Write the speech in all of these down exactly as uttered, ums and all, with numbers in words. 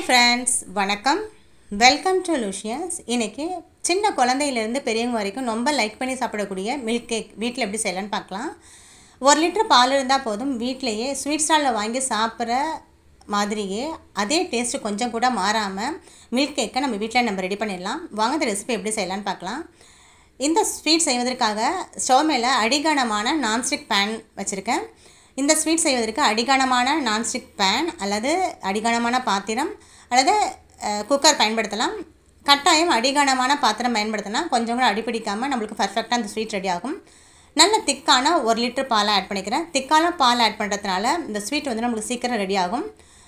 friends, வணக்கம். Welcome to Luscious. இன்னைக்கு சின்ன குழந்தையிலிருந்து பெரியவங்க வரைக்கும் ரொம்ப லைக் பண்ணி சாப்பிடக்கூடிய மில்க் கேக் வீட்டில் எப்படி செய்யலாம்னு பார்க்கலாம். ஒரு லிட்டர் பால் இருந்தால் போதும், வீட்டிலேயே ஸ்வீட் ஸ்டாலில் வாங்கி சாப்பிட்ற மாதிரியே அதே டேஸ்ட்டு கொஞ்சம் கூட மாறாமல் மில்க் கேக்கை நம்ம வீட்டில் நம்ம ரெடி பண்ணிடலாம். வாங்க இந்த ரெசிபி எப்படி செய்யலான்னு பார்க்கலாம். இந்த ஸ்வீட் செய்வதற்காக ஸ்டவ் மேலே அடிகனமான நான்ஸ்டிக் பேன் வச்சுருக்கேன். இந்த ஸ்வீட் செய்வதற்கு அடிகனமான நான்ஸ்டிக் பேன் அல்லது அடிகனமான பாத்திரம் அல்லது குக்கர் பயன்படுத்தலாம். கட்டாயம் அடிகனமான பாத்திரம் பயன்படுத்தினா கொஞ்சம் கூட அடிப்பிடிக்காமல் நம்மளுக்கு பர்ஃபெக்டாக அந்த ஸ்வீட் ரெடி ஆகும். நல்ல திக்கான ஒரு லிட்டர் பாலை ஆட் பண்ணிக்கிறேன். திக்கான பால் ஆட் பண்ணுறதுனால இந்த ஸ்வீட் வந்து நம்மளுக்கு சீக்கிரம் ரெடி ஆகும்.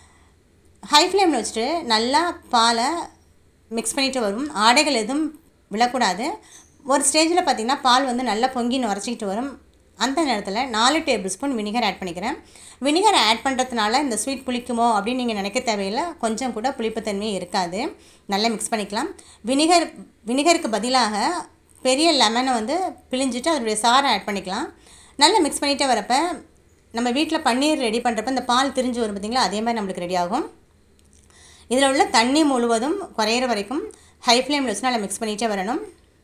ஹை ஃப்ளேமில் வச்சுட்டு நல்லா பாலை மிக்ஸ் பண்ணிட்டு வரும். ஆடைகள் எதுவும் விழக்கூடாது. ஒரு ஸ்டேஜில் பார்த்திங்கன்னா பால் வந்து நல்லா பொங்கி நுரைச்சிக்கிட்டு வரும். அந்த நேரத்தில் நாலு டேபிள் ஸ்பூன் வினிகர் ஆட் பண்ணிக்கிறேன். வினிகர் ஆட் பண்ணுறதுனால இந்த ஸ்வீட் புளிக்குமோ அப்படின்னு நீங்கள் நினைக்க தேவையில்லை. கொஞ்சம் கூட புளிப்புத்தன்மையே இருக்காது. நல்லா மிக்ஸ் பண்ணிக்கலாம். வினிகர் வினிகருக்கு பதிலாக பெரிய லெமனை வந்து பிழிஞ்சிட்டு அதனுடைய சாறை ஆட் பண்ணிக்கலாம். நல்லா மிக்ஸ் பண்ணிகிட்டே வரப்போ நம்ம வீட்டில் பன்னீர் ரெடி பண்ணுறப்ப இந்த பால் திரிஞ்சு வரும் பார்த்திங்களா, அதே மாதிரி நம்மளுக்கு ரெடி ஆகும். இதில் உள்ள தண்ணி முழுவதும் குறையிற வரைக்கும் ஹை ஃப்ளேமில் வச்சு நல்லா மிக்ஸ் பண்ணிகிட்டே வரணும்.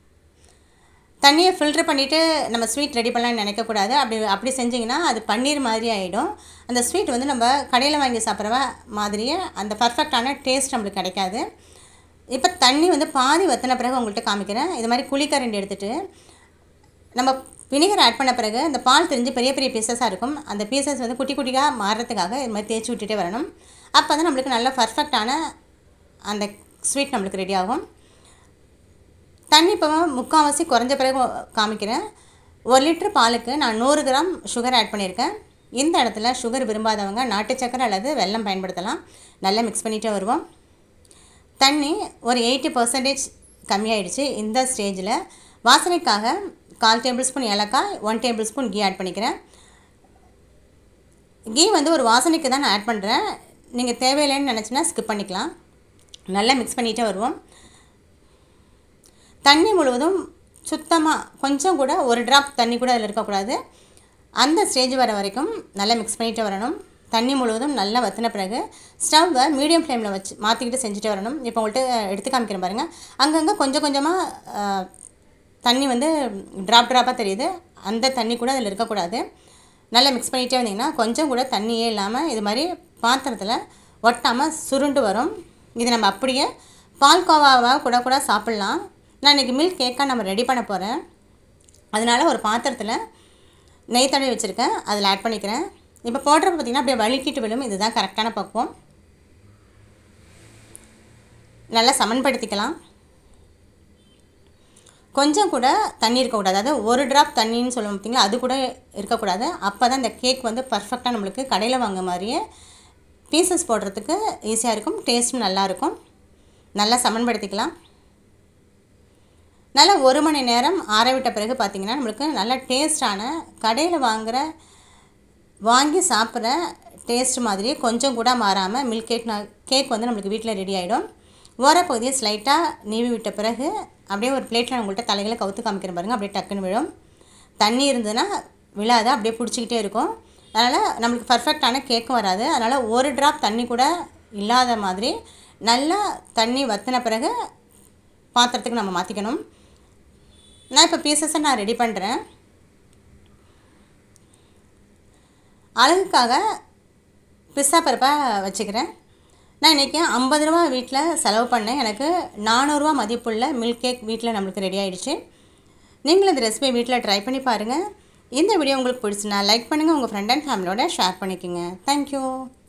தண்ணியை ஃபில்ட்ரு பண்ணிவிட்டு நம்ம ஸ்வீட் ரெடி பண்ணலான்னு நினைக்கக்கூடாது. அப்படி அப்படி செஞ்சிங்கன்னா அது பன்னீர் மாதிரி ஆகிடும். அந்த ஸ்வீட் வந்து நம்ம கடையில் வாங்கி சாப்பிட்ற மாதிரியே அந்த பர்ஃபெக்டான டேஸ்ட் நம்மளுக்கு கிடைக்காது. இப்போ தண்ணி வந்து பாதி வற்றின பிறகு உங்கள்கிட்ட காமிக்கிறேன். இது மாதிரி குழிக்கரண்டி எடுத்துகிட்டு நம்ம வினிகர் ஆட் பண்ண பிறகு அந்த பால் தெரிஞ்சு பெரிய பெரிய பீசஸாக இருக்கும். அந்த பீசஸ் வந்து குட்டி குட்டியாக மாறுறதுக்காக இது மாதிரி தேய்ச்சி விட்டுட்டே வரணும். அப்போ தான் நம்மளுக்கு நல்ல பர்ஃபெக்டான அந்த ஸ்வீட் நம்மளுக்கு ரெடி ஆகும். தண்ணி இப்போ முக்கால்வாசி குறைஞ்ச பிறகு காமிக்கிறேன். ஒரு லிட்டர் பாலுக்கு நான் நூறு கிராம் சுகர் ஆட் பண்ணியிருக்கேன். இந்த இடத்துல சுகர் விரும்பாதவங்க நாட்டு சக்கரை அல்லது வெல்லம் பயன்படுத்தலாம். நல்லா மிக்ஸ் பண்ணிகிட்டே வருவோம். தண்ணி ஒரு எயிட்டி பர்சன்டேஜ் கம்மியாயிடுச்சு. இந்த ஸ்டேஜில் வாசனைக்காக கால் டேபிள் ஸ்பூன் ஏலக்காய், one tablespoon ghee add பண்ணிக்கிறேன். கீ வந்து ஒரு வாசனைக்கு தான் நான் ஆட் பண்ணுறேன். நீங்கள் தேவையில்லைன்னு நினச்சின்னா ஸ்கிப் பண்ணிக்கலாம். நல்லா மிக்ஸ் பண்ணிகிட்டே வருவோம். தண்ணி முழுவதும் சுத்தமாக கொஞ்சம் கூட ஒரு ட்ராப் தண்ணி கூட அதில் இருக்கக்கூடாது. அந்த ஸ்டேஜ் வர வரைக்கும் நல்லா மிக்ஸ் பண்ணிகிட்டு வரணும். தண்ணி முழுவதும் நல்லா வற்றின பிறகு ஸ்டவ்வை மீடியம் ஃப்ளேமில் வச்சு மாற்றிக்கிட்டு செஞ்சுட்டு வரணும். இப்போ உங்கள்கிட்ட எடுத்து காமிக்கிறேன் பாருங்கள். அங்கங்கே கொஞ்சம் கொஞ்சமாக தண்ணி வந்து ட்ராப் ட்ராப்பாக தெரியுது. அந்த தண்ணி கூட அதில் இருக்கக்கூடாது. நல்லா மிக்ஸ் பண்ணிகிட்டே வந்தீங்கன்னா கொஞ்சம் கூட தண்ணியே இல்லாமல் இது மாதிரி பாத்திரத்தில் ஒட்டாமல் சுருண்டு வரும். இது நம்ம அப்படியே பால்கோவாவாக கூட கூட சாப்பிட்லாம். நான் இன்றைக்கி மில்க் கேக்காக நம்ம ரெடி பண்ண போகிறேன். அதனால் ஒரு பாத்திரத்தில் நெய் தடவி வச்சுருக்கேன். அதில் ஆட் பண்ணிக்கிறேன். இப்போ போடுறப்ப பார்த்திங்கன்னா அப்படியே வழுக்கிட்டு விடும். இதுதான் கரெக்டான பக்குவம். நல்லா சமன்படுத்திக்கலாம். கொஞ்சம் கூட தண்ணி இருக்கக்கூடாது. அதாவது ஒரு ட்ராப் தண்ணின்னு சொல்லுவோம் பார்த்திங்களா, அது கூட இருக்கக்கூடாது. அப்போ தான் இந்த கேக் வந்து பர்ஃபெக்டாக நம்மளுக்கு கடையில் வாங்க மாதிரியே பீசஸ் போடுறதுக்கு ஈஸியாக இருக்கும். டேஸ்ட்டும் நல்லாயிருக்கும். நல்லா சமன்படுத்திக்கலாம். நல்லா ஒரு மணி நேரம் ஆற விட்ட பிறகு பார்த்திங்கன்னா நம்மளுக்கு நல்ல டேஸ்டான கடையில் வாங்குகிற வாங்கி சாப்பிட்ற டேஸ்ட் மாதிரியே கொஞ்சம் கூட மாறாமல் மில்க் கேக் கேக் வந்து நம்மளுக்கு வீட்டில் ரெடி ஆகிடும். ஓரப்பகுதியை ஸ்லைட்டாக நீவி விட்ட பிறகு அப்படியே ஒரு பிளேட்டில் உங்கள்கிட்ட தலைகளை கவுத்து காமிக்கிறேன் பாருங்கள். அப்படியே டக்குன்னு விழும். தண்ணி இருந்ததுன்னா விழாது, அப்படியே பிடிச்சிக்கிட்டே இருக்கும். அதனால் நம்மளுக்கு பர்ஃபெக்டான கேக்கும் வராது. அதனால் ஒரு ட்ராப் தண்ணி கூட இல்லாத மாதிரி நல்லா தண்ணி வற்றின பிறகு பாத்திரத்துக்கு நம்ம மாற்றிக்கணும். நான் இப்போ பீசஸை நான் ரெடி பண்ணுறேன். அழகுக்காக பிஸ்ஸா பருப்பாக வச்சுக்கிறேன். நான் இன்றைக்கி ஐம்பது ரூபா வீட்டில் செலவு பண்ணேன். எனக்கு நானூறுரூவா மதிப்புள்ள மில்க் கேக் வீட்டில் நம்மளுக்கு ரெடி ஆகிடுச்சு. நீங்களும் இந்த ரெசிபியை வீட்டில் ட்ரை பண்ணி பாருங்கள். இந்த வீடியோ உங்களுக்கு பிடிச்சுன்னா லைக் பண்ணுங்கள். உங்கள் ஃப்ரெண்ட் அண்ட் ஃபேமிலியோட ஷேர் பண்ணிக்கோங்க. தேங்க்யூ.